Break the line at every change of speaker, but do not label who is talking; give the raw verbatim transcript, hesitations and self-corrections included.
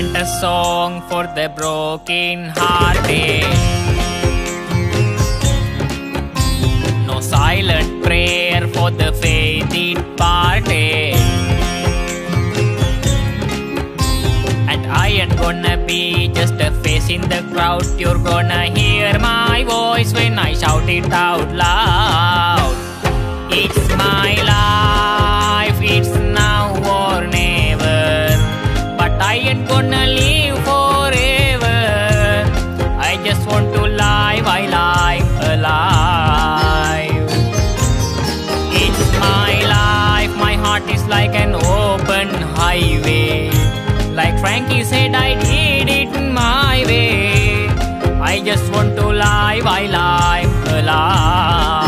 isn't a song for the broken hearted. No silent prayer for the faith departed. And I ain't gonna be just a face in the crowd. You're gonna hear my voice when I shout it out loud. It's my life, it's now or never. But I ain't gonna live forever. I just want to live, I live alive. It's my life, my heart is like an open highway. Like Frankie said, I did it my way. I just want to live, I live alive.